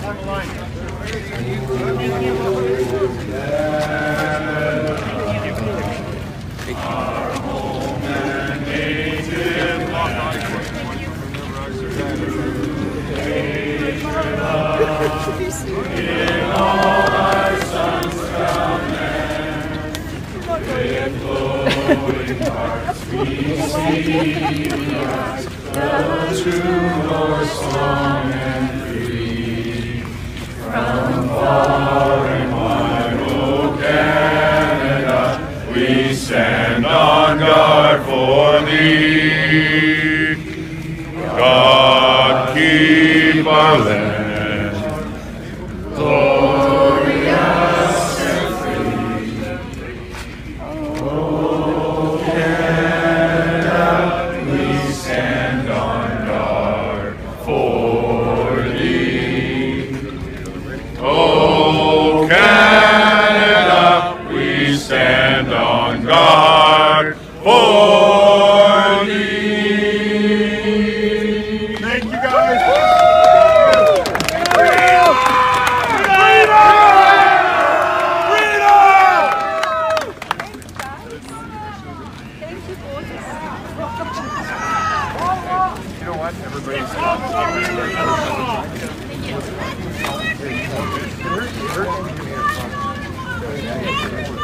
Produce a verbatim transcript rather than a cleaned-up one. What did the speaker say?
Stand on guard for thee. God keep our land glorious and free. Oh, Canada, we stand on guard for thee. Oh, Canada, we stand on guard for thee. Thank you guys. Freedom! Thank you, boys. You know what? Everybody's Thank you.